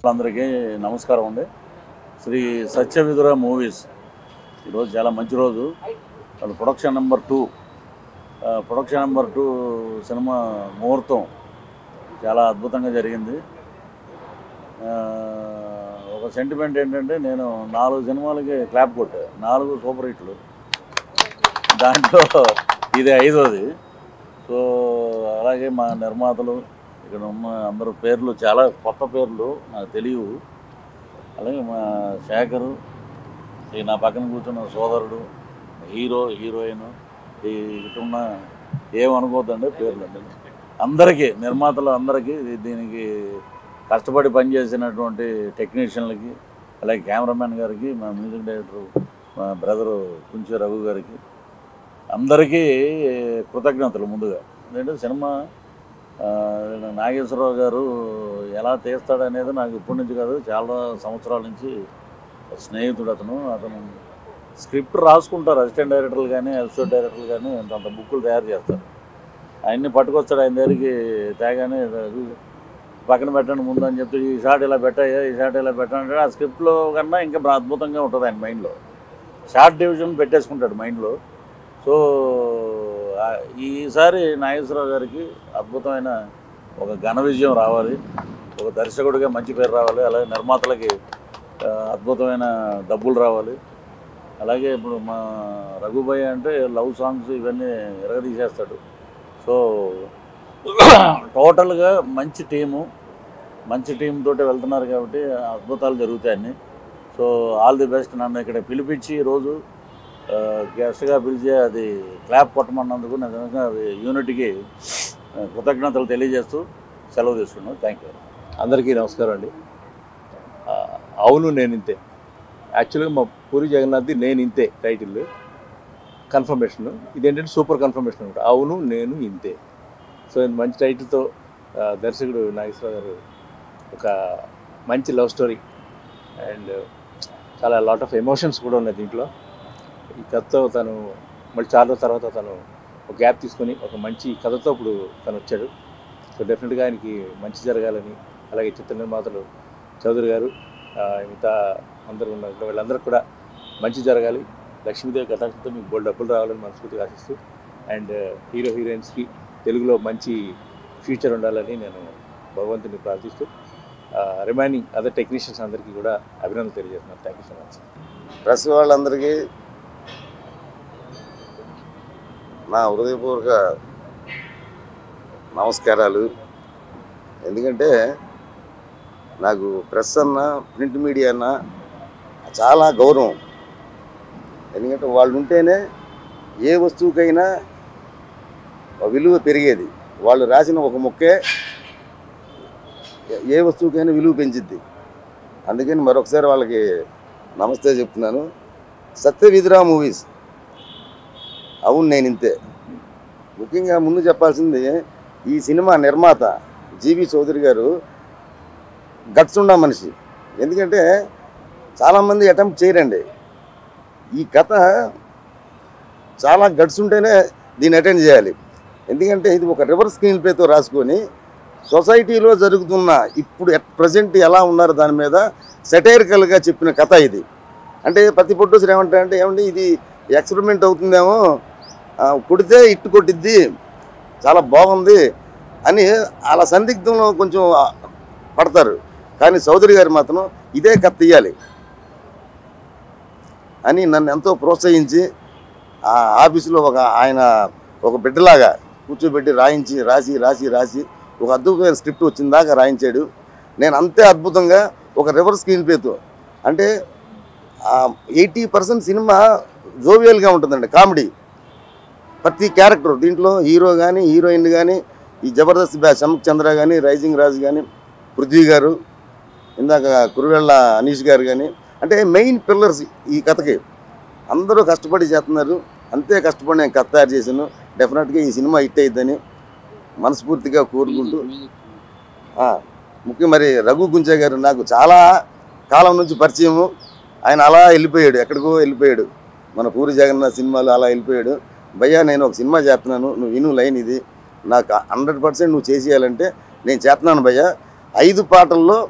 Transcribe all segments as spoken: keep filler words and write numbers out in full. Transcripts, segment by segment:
అందరికీ నమస్కారం అండి. శ్రీ సత్యవిధుర మూవీస్ ఈరోజు చాలా మంచి రోజు. వాళ్ళ production number two production number two cinema ముహూర్తం చాలా అద్భుతంగా జరిగింది. ఒక సెంటిమెంట్ ఏంటంటే, నేను నాలుగు సినిమాలకి క్లాప్ కొట్టా, నాలుగు సూపర్ హిట్లు, దాంట్లో ఇది ఐదోది. సో అలాగే మా నిర్మాతలు ఇక్కడ ఉన్న అందరూ పేర్లు చాలా కొత్త పేర్లు నాకు తెలియవు. అలాగే మా శేఖరు, ఈ నా పక్కన కూర్చున్న సోదరుడు, హీరో హీరోయిన్, ఈ ఇటున్న ఏమనుకోవద్దండి పేర్లు అందరికీ, నిర్మాతలు అందరికీ, దీనికి కష్టపడి పనిచేసినటువంటి టెక్నీషియన్లకి, అలాగే కెమెరామెన్ గారికి, మా మ్యూజిక్ డైరెక్టర్ మా బ్రదరు కుంచి రఘు గారికి అందరికీ కృతజ్ఞతలు. ముందుగా ఎందుకంటే సినిమా నాగేశ్వరరావు గారు ఎలా తీస్తాడనేది నాకు ఇప్పటి నుంచి కాదు, చాలా సంవత్సరాల నుంచి స్నేహితుడు. అతను అతను స్క్రిప్ట్ రాసుకుంటారు, అసిస్టెంట్ డైరెక్టర్లు కానీ అసిస్టెంట్ డైరెక్టర్లు కానీ అంత బుక్కులు తయారు చేస్తారు. ఆయన్ని పట్టుకొస్తాడు, ఆయన దగ్గరికి తేగానే పక్కన పెట్టండి ముందు అని చెప్తే, ఈ షాట్ ఇలా పెట్టాయా, ఈ షాట్ ఇలా పెట్టాలంటే ఆ స్క్రిప్ట్లో కన్నా ఇంకా అద్భుతంగా ఉంటుంది ఆయన మైండ్లో. షార్ట్ డివిజన్ పెట్టేసుకుంటాడు మైండ్లో. సో ఈసారి నాగేశ్వరరావు గారికి అద్భుతమైన ఒక ఘన విజయం రావాలి, ఒక దర్శకుడిగా మంచి పేరు రావాలి, అలాగే నిర్మాతలకి అద్భుతమైన డబ్బులు రావాలి. అలాగే ఇప్పుడు మా రఘుభయ్య అంటే లవ్ సాంగ్స్ ఇవన్నీ ఎరగదీసేస్తాడు. సో టోటల్గా మంచి టీము, మంచి టీంతో వెళ్తున్నారు కాబట్టి అద్భుతాలు జరుగుతాయని. So all the best. నన్ను ఇక్కడ పిలిపించి ఈరోజు గెస్ట్గా పిలిచి అది క్లాప్ కొట్టమన్నందుకు నిజంగా యూనిట్కి కృతజ్ఞతలు తెలియజేస్తూ సెలవు తీసుకున్నాను. Thank you. అందరికీ నమస్కారం అండి. అవును నేనింతే, యాక్చువల్గా మా పూరి జగన్నాథ్ది నేను ఇంతే టైటిల్ కన్ఫర్మేషన్. ఇదేంటంటే సూపర్ కన్ఫర్మేషన్ అనమాట, అవును నేను ఇంతే. సో మంచి టైటిల్తో దర్శకుడు నాగేశ్వరరావు గారు ఒక మంచి లవ్ స్టోరీ అండ్ చాలా లాట్ ఆఫ్ ఎమోషన్స్ కూడా ఉన్నాయి దీంట్లో. ఈ కథతో తను మళ్ళీ చాలా రోజుల తర్వాత తను ఒక గ్యాప్ తీసుకొని ఒక మంచి కథతో ఇప్పుడు తను వచ్చాడు. సో డెఫినెట్గా ఆయనకి మంచి జరగాలని, అలాగే చిత్ర నిర్మాతలు చౌదరి గారు మిగతా అందరూ ఉన్నారు, వీళ్ళందరికీ కూడా మంచి జరగాలి. లక్ష్మీదేవి కథాంశంతో మీకు బోల్డ్ డబ్బులు రావాలని మనస్ఫూర్తిగా ఆశిస్తూ, అండ్ హీరో హీరోయిన్స్కి తెలుగులో మంచి ఫ్యూచర్ ఉండాలని నేను భగవంతుని ప్రార్థిస్తూ, రిమైనింగ్ అదర్ టెక్నీషియన్స్ అందరికీ కూడా అభినందనలు తెలియజేస్తున్నాను. Thank you so much. Press వాళ్ళందరికీ నా హృదయపూర్వక నమస్కారాలు. ఎందుకంటే నాకు ప్రెస్ అన్న, ప్రింట్ మీడియా అన్న చాలా గౌరవం. ఎందుకంటే వాళ్ళు ఉంటేనే ఏ వస్తువుకైనా విలువ పెరిగేది. వాళ్ళు రాసిన ఒక ముక్కే ఏ వస్తువుకైనా విలువ పెంచిద్ది. అందుకని మరొకసారి వాళ్ళకి నమస్తే చెప్తున్నాను. సత్యవిధుర మూవీస్, అవును నేను ఇంతే. ముఖ్యంగా ముందు చెప్పాల్సింది, ఈ సినిమా నిర్మాత జీవి చౌదరి గారు గట్స్ ఉన్న మనిషి. ఎందుకంటే చాలామంది అటెంప్ట్ చేయరండి. ఈ కథ చాలా గట్స్ ఉంటేనే దీన్ని అటెండ్ చేయాలి. ఎందుకంటే ఇది ఒక రివర్స్ స్క్రీన్ ప్లేతో రాసుకొని సొసైటీలో జరుగుతున్న ఇప్పుడు ప్రజెంట్ ఎలా ఉన్నారు దాని మీద సెటైరికల్గా చెప్పిన కథ ఇది. అంటే ప్రతి ప్రొడ్యూసర్ ఏమంటారంటే, ఏమంటే ఇది ఎక్స్పెరిమెంట్ అవుతుందేమో, కొడితే ఇట్టు కొట్టిద్ది, చాలా బాగుంది అని అలా సందిగ్ధంలో కొంచెం పడతారు. కానీ చౌదరి గారు మాత్రం ఇదే కథ తీయాలి అని నన్ను ఎంతో ప్రోత్సహించి ఆ ఆఫీసులో ఒక ఆయన ఒక బిడ్డలాగా కూర్చోబెట్టి రాయించి రాసి రాసి రాసి ఒక అద్భుతమైన స్క్రిప్ట్ వచ్చిన దాకా రాయించాడు. నేను అంతే అద్భుతంగా ఒక రివర్స్ స్క్రీన్ ప్లేతో, అంటే ఎయిటీ పర్సెంట్ సినిమా జోవియల్గా ఉంటుందండి, కామెడీ. ప్రతి క్యారెక్టర్ దీంట్లో హీరో కానీ హీరోయిన్ కానీ, ఈ జబర్దస్త్ బ్యాచ్ శమక్ చంద్ర కానీ, రైజింగ్ రాజ్ కానీ, పృథ్వీ గారు, ఇందాక కురువెళ్ళ అనీష్ గారు కానీ, అంటే మెయిన్ పిల్లర్స్ ఈ కథకి అందరూ కష్టపడి చేస్తున్నారు. అంతే కష్టపడి నేను కథ తయారు చేశాను. డెఫినెట్గా ఈ సినిమా హిట్ అవుతుందని మనస్ఫూర్తిగా కోరుకుంటూ, ముఖ్యం మరి రఘు గుంజే గారు నాకు చాలా కాలం నుంచి పరిచయము. ఆయన అలా వెళ్ళిపోయాడు, ఎక్కడికో వెళ్ళిపోయాడు, మన పూరి జగన్నాథ్ సినిమాలు అలా వెళ్ళిపోయాడు. భయ్యా నేను ఒక సినిమా చేస్తున్నాను, నువ్వు విను లైన్ ఇది, నాకు హండ్రెడ్ పర్సెంట్ నువ్వు చేసేయాలంటే నేను చేస్తున్నాను భయ్యా. ఐదు పాటల్లో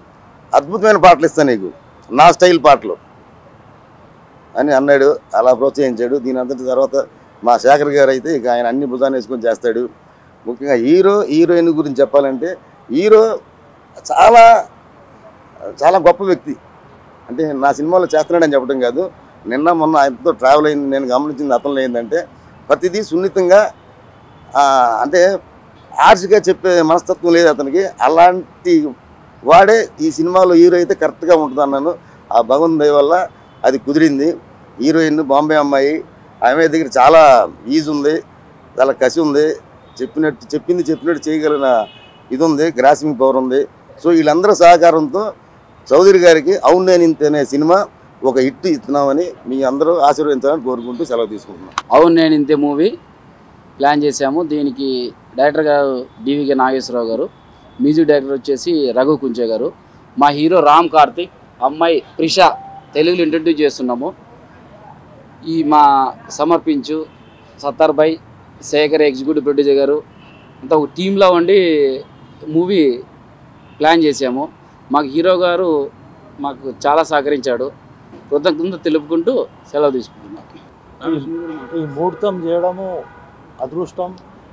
అద్భుతమైన పాటలు ఇస్తాను నీకు, నా స్టైల్ పాటలు అని అన్నాడు. అలా ప్రోత్సహించాడు. దీని అంతటి తర్వాత మా శేఖర్ గారు అయితే ఇక ఆయన అన్ని భుజాన్ని వేసుకొని చేస్తాడు. ముఖ్యంగా హీరో హీరోయిన్ గురించి చెప్పాలంటే హీరో చాలా చాలా గొప్ప వ్యక్తి. అంటే నా సినిమాలో చేస్తున్నాడని చెప్పడం కాదు, నిన్న మొన్న ఆయనతో ట్రావెల్ అయింది, నేను గమనించింది అతనిలో ఏంటంటే ప్రతిదీ సున్నితంగా అంటే ఆర్ట్స్గా చెప్పే మనస్తత్వం లేదు అతనికి. అలాంటి వాడే ఈ సినిమాలో హీరో అయితే కరెక్ట్గా ఉంటుంది అన్నాను. ఆ భగవంతుని దయ వల్ల అది కుదిరింది. హీరోయిన్ బాంబే అమ్మాయి, ఆమె దగ్గర చాలా ఈజ్ ఉంది, చాలా కసి ఉంది, చెప్పినట్టు చెప్పింది చెప్పినట్టు చేయగలిగిన ఇది ఉంది, గ్రాసింగ్ పవర్ ఉంది. సో వీళ్ళందరూ సహకారంతో చౌదరి గారికి అవును నేనింతే అనే సినిమా ఒక హిట్ ఇస్తున్నామని మీ అందరూ ఆశీర్వదించాలని కోరుకుంటూ సెలవు తీసుకుంటున్నాం. అవును నేనింతే మూవీ ప్లాన్ చేశాము. దీనికి డైరెక్టర్ గారు డివికే నాగేశ్వరరావు గారు, మ్యూజిక్ డైరెక్టర్ వచ్చేసి రఘు కుంచే గారు, మా హీరో రామ్ కార్తిక్, అమ్మాయి ప్రిషా తెలుగులో ఇంట్రడ్యూస్ చేస్తున్నాము. ఈ మా సమర్పించు సత్తార్ భాయ్, శేఖర్ ఎగ్జిక్యూటివ్ ప్రొడ్యూసర్ గారు అంతా ఒక టీంలో ఉండి మూవీ ప్లాన్ చేసాము. మాకు హీరో గారు మాకు చాలా సహకరించాడు. కృతజ్ఞత తెలుపుకుంటూ సెలవు తీసుకుంటున్నాం. ఈ ముహూర్తం చేయడము అదృష్టం.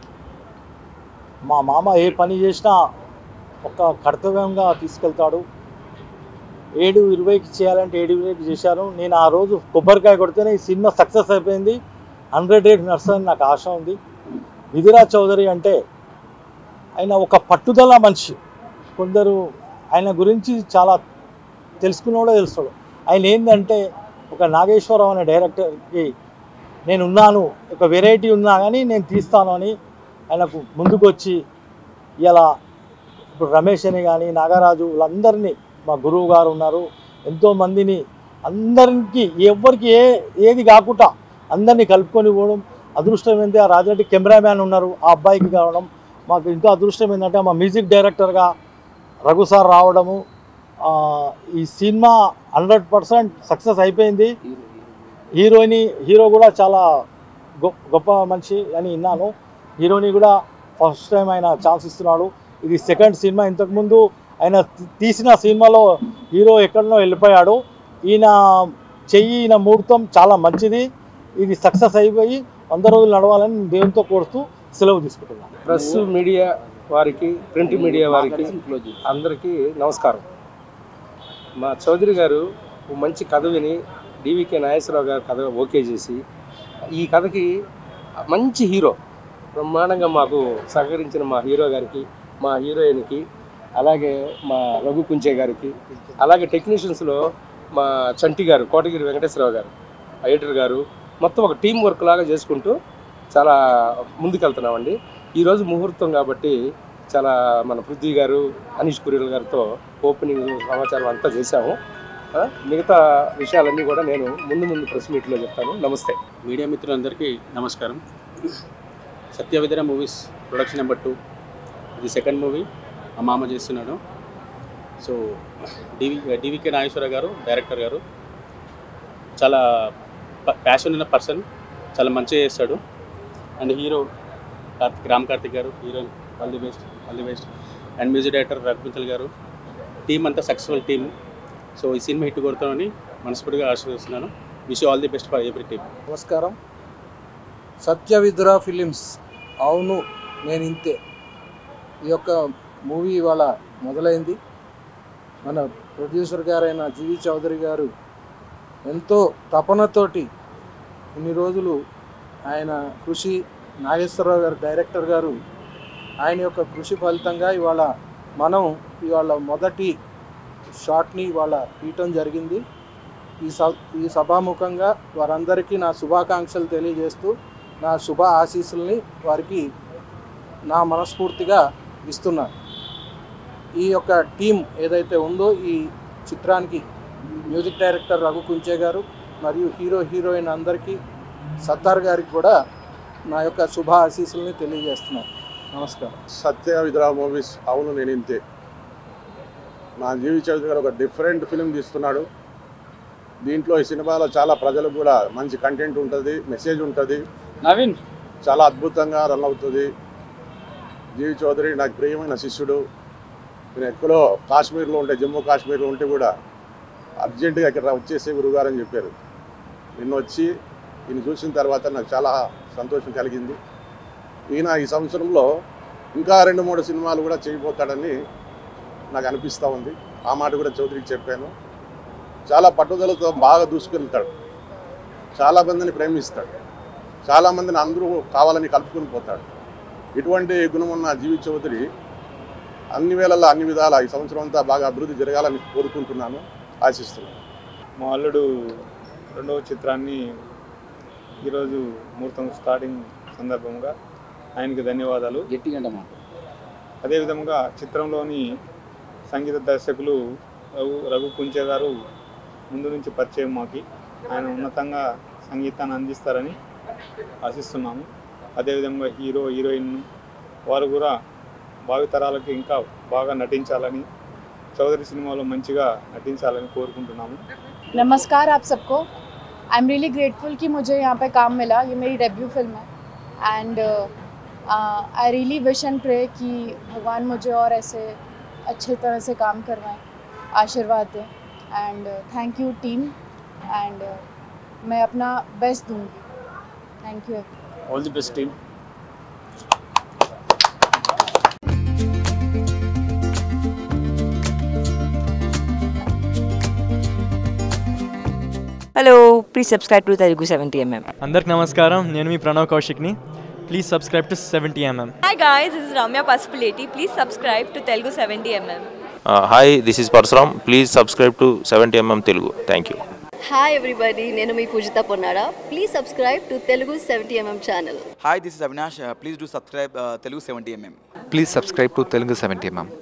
మా మామ ఏ పని చేసినా ఒక కర్తవ్యంగా తీసుకెళ్తాడు. ఏడు ఇరవైకి చేయాలంటే ఏడు ఇరవైకి చేశాను. నేను ఆ రోజు కొబ్బరికాయ కొడితేనే ఈ సినిమా సక్సెస్ అయిపోయింది. హండ్రెడ్ రేట్ నడుస్తుందని నాకు ఆశ ఉంది. విధిరాజ్ చౌదరి అంటే ఆయన ఒక పట్టుదల మనిషి. కొందరు ఆయన గురించి చాలా తెలుసుకున్నాడో తెలుస్తాడు. ఆయన ఏంటంటే ఒక నాగేశ్వరరావు అనే డైరెక్టర్కి నేను ఉన్నాను, ఒక వెరైటీ ఉన్నా కానీ నేను తీస్తాను అని ఆయనకు ముందుకు వచ్చి ఇలా ఇప్పుడు రమేష్ అని కానీ నాగరాజు వీళ్ళందరినీ, మా గురువు గారు ఉన్నారు, ఎంతోమందిని అందరికి ఎవరికి ఏ ఏది కాకుండా అందరినీ కలుపుకొని పోవడం అదృష్టం. ఏంటి ఆ రాజరెడ్డి కెమెరామ్యాన్ ఉన్నారు, ఆ అబ్బాయికి కావడం మాకు ఇంకా అదృష్టం. ఏంటంటే మా మ్యూజిక్ డైరెక్టర్గా రఘు సార్ రావడము. ఈ సినిమా హండ్రెడ్ పర్సెంట్ సక్సెస్ అయిపోయింది. హీరోయిన్ హీరో కూడా చాలా గొప్ప మనిషి అని విన్నాను. హీరోని కూడా ఫస్ట్ టైం ఆయన ఛాన్స్ ఇస్తున్నాడు. ఇది సెకండ్ సినిమా. ఇంతకుముందు ఆయన తీసిన సినిమాలో హీరో ఎక్కడనో వెళ్ళిపోయాడు. ఈయన చెయ్యి ఈయన ముహూర్తం చాలా మంచిది. ఇది సక్సెస్ అయిపోయి వంద రోజులు నడవాలని దేవునితో కోరుతూ సెలవు తీసుకుంటున్నాను. ప్రెస్ మీడియా వారికి, ప్రింట్ మీడియా వారికి అందరికీ నమస్కారం. మా చౌదరి గారు మంచి కథ విని డివికే నాగేశ్వరరావు గారు కథ ఓకే చేసి ఈ కథకి మంచి హీరో బ్రహ్మాండంగా మాకు సహకరించిన మా హీరో గారికి, మా హీరోయిన్కి, అలాగే మా రఘు కుంచే గారికి, అలాగే టెక్నీషియన్స్లో మా చంటి గారు, కోటగిరి వెంకటేశ్వరరావు గారు, ఎడిటర్ గారు, మొత్తం ఒక టీం వర్క్ లాగా చేసుకుంటూ చాలా ముందుకెళ్తున్నామండి. ఈరోజు ముహూర్తం కాబట్టి చాలా మన పృథ్వీ గారు, అనీష్ కురియల్ గారితో ఓపెనింగ్ సమాచారం అంతా చేశాము. మిగతా విషయాలన్నీ కూడా నేను ముందు ముందు ప్రెస్ మీట్లో చెప్తాను. నమస్తే. మీడియా మిత్రులందరికీ నమస్కారం. Satyavidra movies production number two, ఇది సెకండ్ మూవీ మా మామ చేస్తున్నాడు. సో డివి డివికే నాగేశ్వర గారు డైరెక్టర్ గారు చాలా ప్యాషన్ ఉన్న పర్సన్, చాలా మంచిగా చేస్తాడు. And hero Karthik Ram Karthik garu, heroine all the best all the best and music director Raghukunchal garu, team అంతా సక్సెస్ఫుల్ టీమ్. సో ఈ సినిమా హిట్ కొడతామని మనస్ఫూర్తిగా ఆశీర్వదిస్తున్నాను. Wish all the best for every team. నమస్కారం. సత్యవిద్ర ఫిలిమ్స్ అవును నేను ఇంతే ఈ యొక్క మూవీ ఇవాళ మొదలైంది. మన ప్రొడ్యూసర్ గారైన జీవి చౌదరి గారు ఎంతో తపనతోటి ఇన్ని రోజులు ఆయన కృషి, నాగేశ్వరరావు గారు డైరెక్టర్ గారు ఆయన యొక్క కృషి ఫలితంగా ఇవాళ మనం ఇవాళ మొదటి షాట్ని ఇవాళ తీయటం జరిగింది. ఈ స ఈ సభాముఖంగా వారందరికీ నా శుభాకాంక్షలు తెలియజేస్తూ నా శుభ ఆశీస్సుల్ని వారికి నా మనస్ఫూర్తిగా ఇస్తున్నాను. ఈ యొక్క టీం ఏదైతే ఉందో ఈ చిత్రానికి మ్యూజిక్ డైరెక్టర్ రఘు కుంచే గారు మరియు హీరో హీరోయిన్ అందరికీ, సత్తార్ గారికి కూడా నా యొక్క శుభ ఆశీస్సుల్ని తెలియజేస్తున్నాను. నమస్కారం. సత్యవిద్ర మూవీస్ అవును నేనింతే. మా జీవి చౌదరి గారు ఒక డిఫరెంట్ ఫిలిం తీస్తున్నాడు. దీంట్లో ఈ సినిమాలో చాలా ప్రజలకు కూడా మంచి కంటెంట్ ఉంటుంది, మెసేజ్ ఉంటుంది, నవీన్ చాలా అద్భుతంగా రన్ అవుతుంది. జీవి చౌదరి నాకు ప్రియమైన శిష్యుడు. నేను ఎక్కడో కాశ్మీర్లో ఉంటే, జమ్మూ కాశ్మీర్లో ఉంటే కూడా అర్జెంటుగా ఇక్కడ వచ్చేసే గురుగారు అని చెప్పారు. నిన్న వచ్చి ఈయన చూసిన తర్వాత నాకు చాలా సంతోషం కలిగింది. ఈయన ఈ సంవత్సరంలో ఇంకా రెండు మూడు సినిమాలు కూడా చేయబోతాడని నాకు అనిపిస్తూ ఉంది. ఆ మాట కూడా చౌదరికి చెప్పాను. చాలా పట్టుదలతో బాగా దూసుకెళ్తాడు, చాలామందిని ప్రేమిస్తాడు, చాలామందిని అందరూ కావాలని కలుపుకొని పోతాడు. ఇటువంటి గుణం ఉన్న జీవి చౌదరి అన్ని వేళల్లో అన్ని విధాల ఈ సంవత్సరం అంతా బాగా అభివృద్ధి జరగాలని కోరుకుంటున్నాను, ఆశిస్తున్నాను. మా అల్లుడు రెండవ చిత్రాన్ని ఈరోజు ముహూర్తం స్టార్టింగ్ సందర్భంగా ఆయనకి ధన్యవాదాలు. గట్టిగా అదేవిధంగా చిత్రంలోని సంగీత దర్శకులు రఘు రఘు కుంచే గారు ముందు నుంచి పరిచయం మాకి, ఆయన ఉన్నతంగా సంగీతాన్ని అందిస్తారని ఆశిస్తున్నాము. అదేవిధంగా హీరో హీరోయిన్ వారు కూడా భావితరాలకు ఇంకా బాగా నటించాలని, చౌదరి సినిమాలో మంచిగా నటించాలని కోరుకుంటున్నాము. नमस्कार आप सबको. आई एम रियली ग्रेटफुल कि मुझे यहाँ पे काम मिला. ये मेरी डेब्यू फिल्म है and I really wish and pray कि भगवान मुझे और ऐसे अच्छे तरह से काम करवाएं, आशीर्वाद दें. And thank you team and मैं अपना बेस्ट दूँगी. Thank you. All the best team. Hello, please subscribe to Telugu seventy MM. అందరికి నమస్కారం, నేను మీ ప్రణవ్ కౌశిక్ని. Please subscribe to seventy MM. Hi guys, this is Ramya Pasupuleti. Please subscribe to Telugu seventy MM. Hi, this is Parashuram. Please subscribe to seventy MM Telugu. Thank you. Hi everybody, నేను మీ Pujitha Ponnada. Please subscribe to Telugu seventy MM channel. Hi, this is Avinash. Please do subscribe Telugu seventy MM. Please subscribe to Telugu seventy MM.